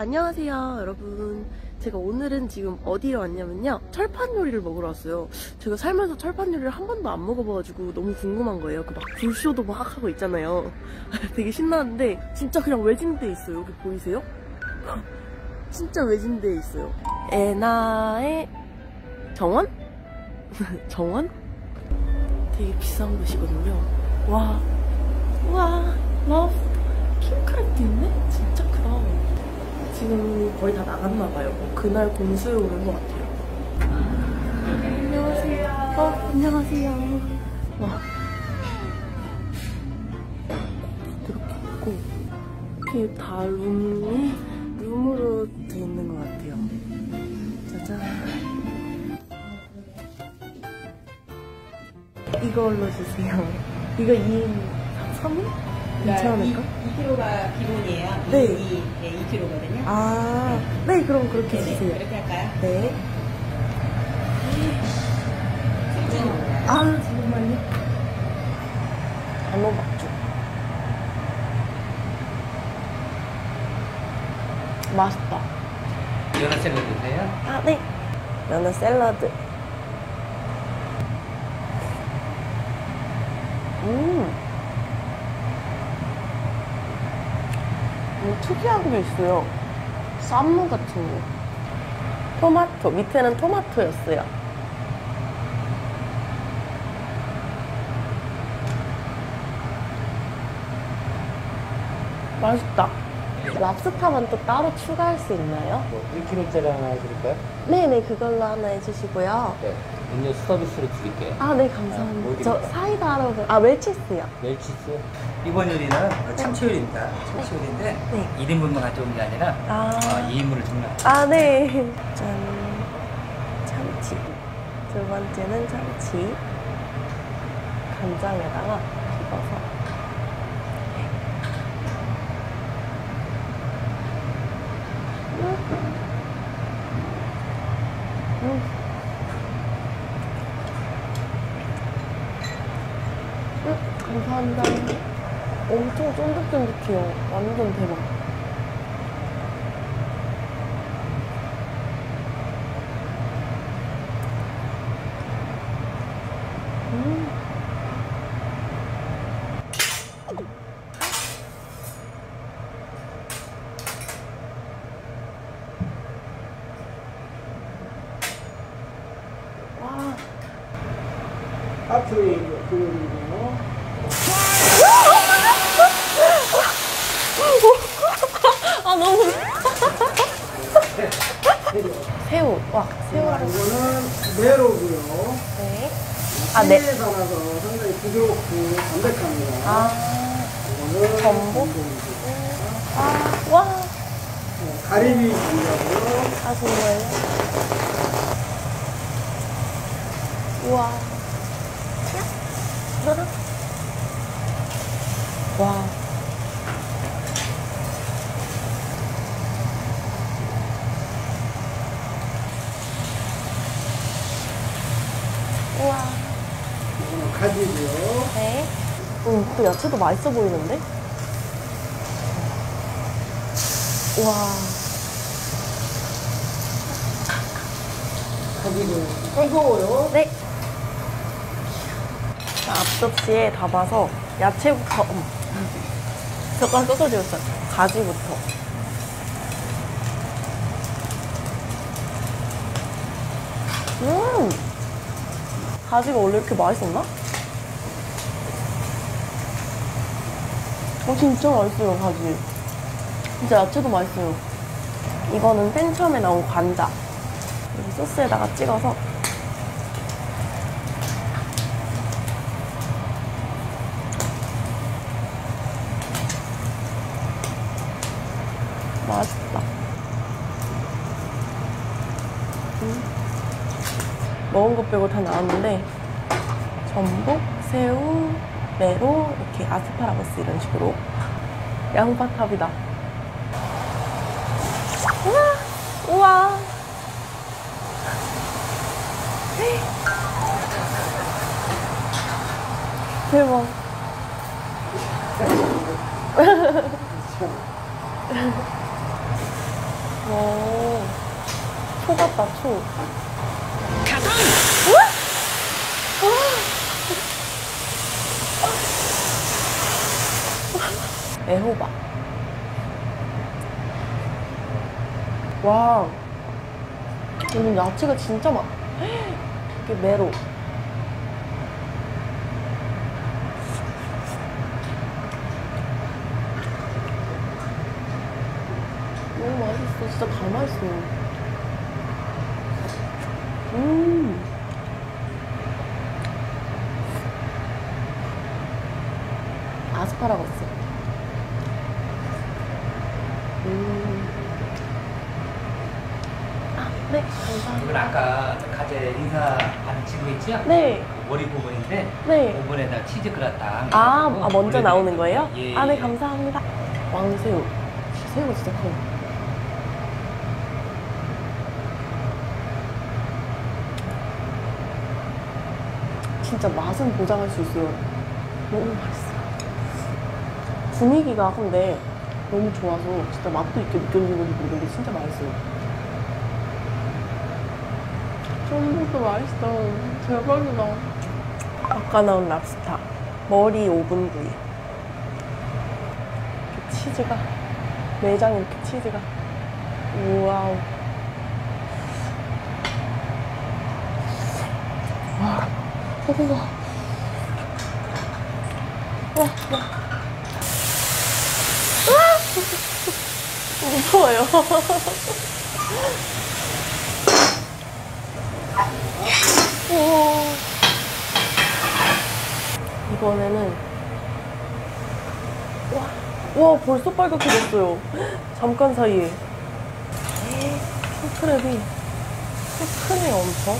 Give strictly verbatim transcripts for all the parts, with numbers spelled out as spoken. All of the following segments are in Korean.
안녕하세요 여러분. 제가 오늘은 지금 어디에 왔냐면요, 철판 요리를 먹으러 왔어요. 제가 살면서 철판 요리를 한 번도 안 먹어봐가지고 너무 궁금한 거예요. 그 막 불쇼도 막 하고 있잖아요. 되게 신나는데 진짜 그냥 외진데에 있어요. 여기 보이세요? 진짜 외진데에 있어요. 에나의 정원? 정원? 되게 비싼 곳이거든요. 와, 와, 러브 킹크랩도 있네? 진짜 크다. 지금 거의 다 나갔나봐요. 그날 공수에 오는 것 같아요. 안녕하세요. 어, 안녕하세요. 와. 이렇게 있고, 이렇게 다 룸이 룸으로 돼 있는 것 같아요. 짜잔. 이걸로 주세요. 이거 이 인 삼 인? 괜찮을까? 이 킬로그램가 기본이에요. 네. 이, 네, 이 킬로그램거든요. 아, 네, 그럼 그렇게 네네, 주세요. 그렇게 할까요? 네. 아, 잠깐만요. 단호 막주. 맛있다. 연어 샐러드 드세요? 아, 네. 연어 샐러드. 음. 음, 특이한 게 있어요. 쌈무 같은 거. 토마토. 밑에는 토마토였어요. 맛있다. 랍스타만 또 따로 추가할 수 있나요? 뭐 일 킬로그램짜리 하나 해드릴까요? 네네, 그걸로 하나 해주시고요. 네. 음료수 서비스로 드릴게요. 아, 네, 아, 감사합니다. 뭐 저 드릴까요? 사이다 하러 가. 아, 웰치스요. 멸치스. 이번 요리는 참치 요리입니다. 참치 요리인데 네. 일 인분만 가져온 게 아니라 아. 어, 이 인분을 주문할 아, 네. 짠. 참치. 두 번째는 참치. 간장에다가 찍어서. 음. 음. 음, 감사합니다. 엄청 쫀득쫀득해요. 완전 대박. 음. 와. 하트웨이 그거는요. 아, 너무. 새우. 와, 새우랑. 이거는 메로고요. 네. 아, 네. 체에 담아서 상당히 부드럽고 담백합니다. 아, 이거는 전복? 전복이죠. 아, 와. 어, 가리비 감자고요. 아, 정말요? 우와. 야. 와. 우와. 이거는 가지고요. 네. 음, 그 야채도 맛있어 보이는데? 우와. 가지고요. 뜨거워요. 네. 자, 앞접시에 담아서 야채부터. 어머. 젓가락 꺾어지었어요. 가지부터. 음! 가지가 원래 이렇게 맛있었나? 어, 진짜 맛있어요, 가지. 진짜 야채도 맛있어요. 이거는 맨 처음에 나온 관자. 여기 소스에다가 찍어서. 맛있다. 음. 먹은 것 빼고 다 나왔는데 전복, 새우, 메로, 이렇게 아스파라거스 이런 식으로 양파탑이다. 우와! 우와! 대박. 같다, 초. 우와! 우와! 애호박. 와. 여기 야채가 진짜 많아. 이게 메로. 너무 맛있어. 진짜 다 맛있어. 음. 아스파라거스. 음. 아, 네. 감사합니다. 이건 아까 가재 인사 받은 친구 있죠? 네. 머리 부분인데 네. 부분에다 치즈 그라탕. 아, 아 먼저 나오는 거예요? 예, 아, 네, 예. 감사합니다. 왕새우. 새우가 진짜 커요. 진짜 맛은 보장할 수 있어요. 너무 맛있어요. 분위기가 근데 너무 좋아서 진짜 맛도 있게 느껴지는지 모르겠는데 진짜 맛있어요. 전복도 맛있어. 대박이다. 아까 나온 랍스타. 머리 오븐 구이. 이렇게 치즈가, 내장에 이렇게 치즈가. 우와우. 와, 소고가. 와, 와. 무서워요. 우와. 이번에는 와, 와 벌써 빨갛게 됐어요. 잠깐 사이에. 킹크랩이 크네 엄청.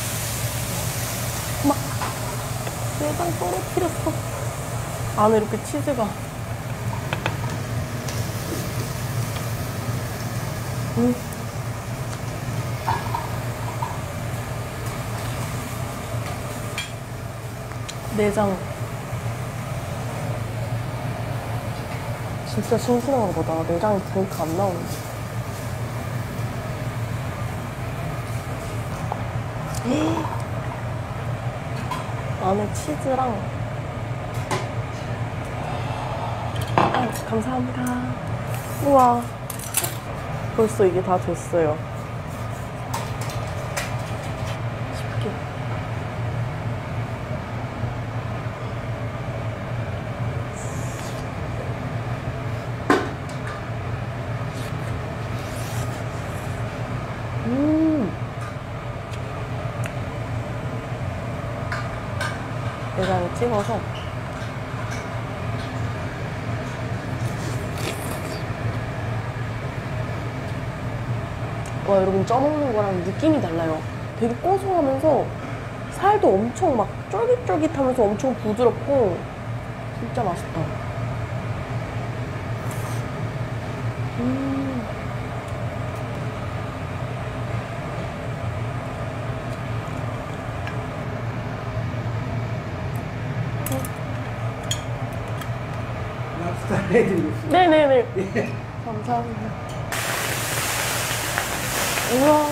막 내장 떨어뜨렸어. 안에 이렇게 치즈가. 음. 내장 진짜 싱싱한 거다. 내장이 그렇게 안 나오는데. 에이. 안에 치즈랑. 아, 감사합니다. 우와, 벌써 이게 다 됐어요. 쉽게. 음. 내장에 찍어서. 와, 여러분, 쪄먹는 거랑 느낌이 달라요. 되게 고소하면서 살도 엄청 막 쫄깃쫄깃하면서 엄청 부드럽고 진짜 맛있다. 음. 랍스터 해드리겠습니다. 네네네. 예. 감사합니다. 우와.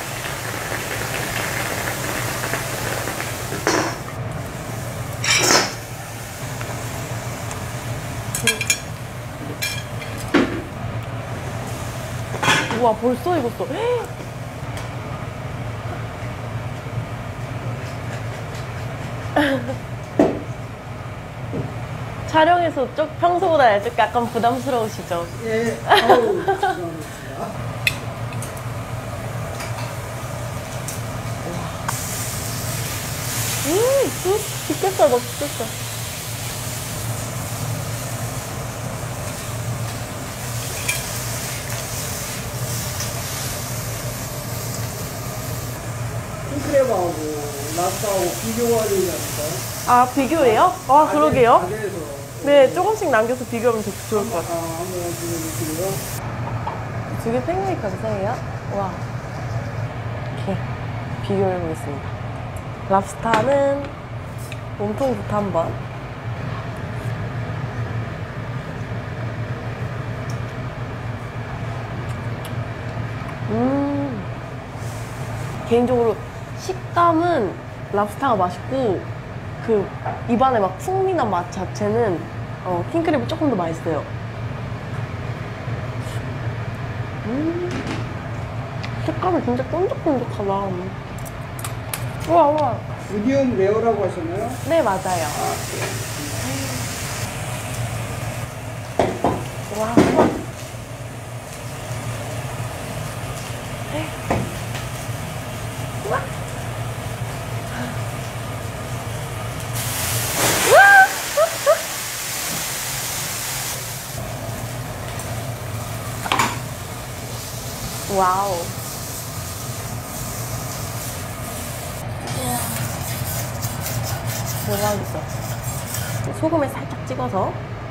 우와, 벌써 익었어. 촬영에서 좀 평소보다 좀 약간 부담스러우시죠? 예. 아우, 감사합니다. 음, 음, 죽겠어, 너 죽겠어. 킹크랩하고 랍스터하고 비교가 되지 않을까요? 아, 비교해요? 아, 그러게요. 가게에서. 네, 조금씩 남겨서 비교하면 더 좋을 것 아, 같아요. 한번 보여드릴게요. 두 개 팽이가 감사해요. 와. 이렇게 비교해보겠습니다. 랍스타는 몸통부터 한번. 음. 개인적으로 식감은 랍스타가 맛있고 그 입안에 막 풍미난 맛 자체는 어, 킹크랩이 조금 더 맛있어요. 음, 식감이 진짜 쫀득쫀득하다. 우와 우와. 미디움 레어라고 하셨나요? 네 맞아요. 와 우와. 우와. 와우. 우와. 대박이죠. 소금에 살짝 찍어서.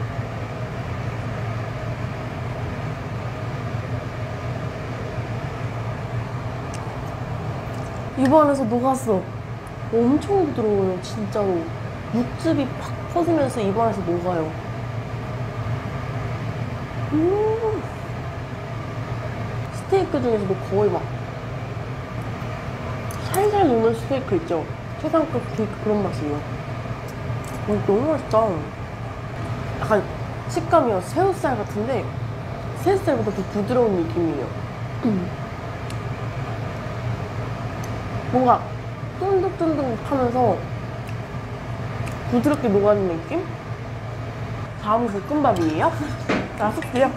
입안에서 녹았어. 엄청 부드러워요, 진짜로. 육즙이 팍 퍼지면서 입안에서 녹아요. 음. 스테이크 중에서도 거의 막 살살 녹는 스테이크 있죠? 최상급 스테이크 그런 맛이에요. 어, 너무 맛있다. 약간 식감이요. 새우살 같은데 새우살보다 더 부드러운 느낌이에요. 음. 뭔가 쫀득쫀득하면서 부드럽게 녹아있는 느낌? 다음은 볶음밥이에요? 아, 숙주요?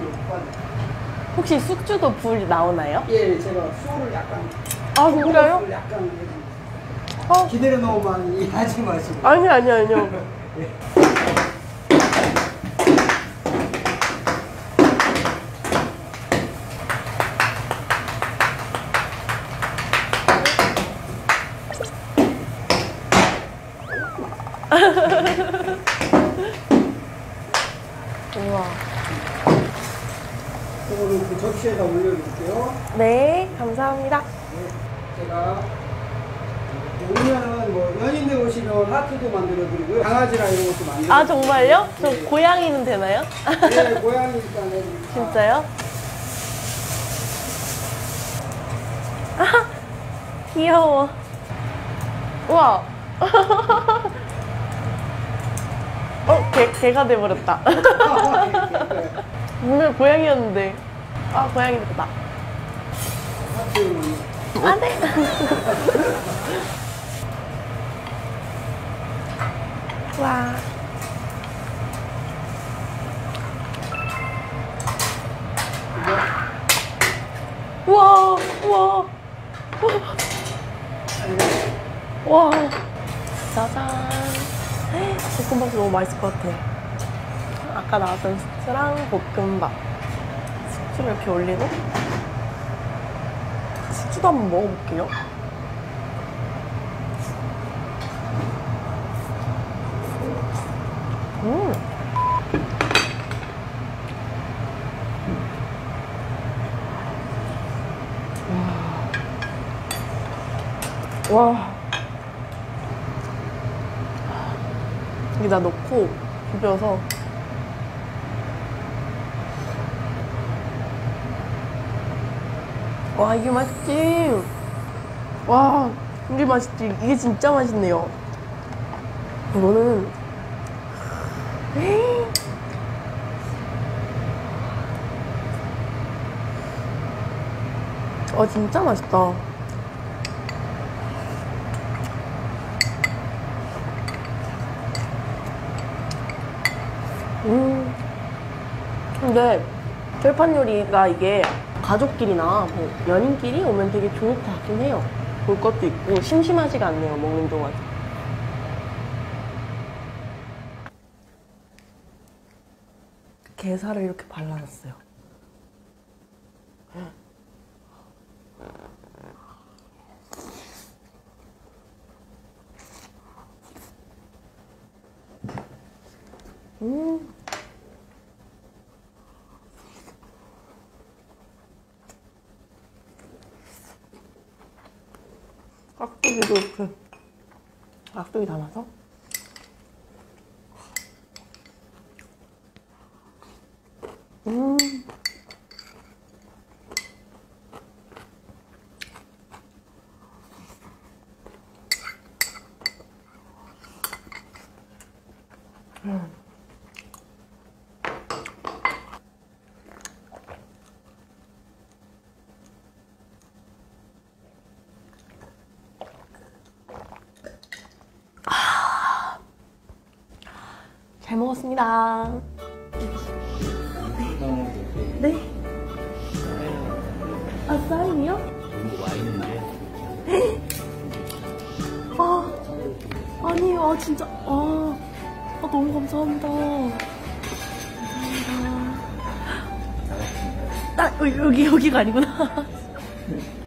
혹시 숙주도 불 나오나요? 예, 제가 소를 약간. 아, 진짜요? 소를 약간 어? 기대를 너무 많이 하지 마시고. 아니, 아니, 아니요. 우와. 이거는 그 접시에다 올려드릴게요. 네, 감사합니다. 네, 제가 오면은 뭐 연인들 오시면 하트도 만들어드리고요. 강아지랑 이런 것도 만들어. 아, 정말요? 저 네. 고양이는 되나요? 네, 고양이니까 내드립니다. 진짜요? 아, 귀여워. 우와. 어, 개, 개가 돼버렸다. 분명 고양이였는데. 아, 고양이 됐다. 하트. 안 돼. 와. 우와, 우와. 와. 짜잔. 볶음밥이 너무 맛있을 것 같아. 아까 나왔던 숙주랑 볶음밥. 숙주를 이렇게 올리고. 숙주도 한번 먹어볼게요. 음. 와. 와. 여기다 넣고 비벼서. 와, 이게 맛있지. 와, 이게 맛있지. 이게 진짜 맛있네요. 이거는 어, 진짜 맛있다. 음. 근데 철판 요리가 이게 가족끼리나 뭐 연인끼리 오면 되게 좋을 것 같긴 해요. 볼 것도 있고 심심하지가 않네요, 먹는 동안. 게살을 이렇게 발라놨어요. 음. 깍두기도 이렇게 깍두기 담아서. 음. 잘 먹었습니다. 네. 아, 쌀이요? 아, 아니요, 아, 진짜. 아, 아 너무 감사합니다. 감사합니다. 아, 여기, 여기가 아니구나.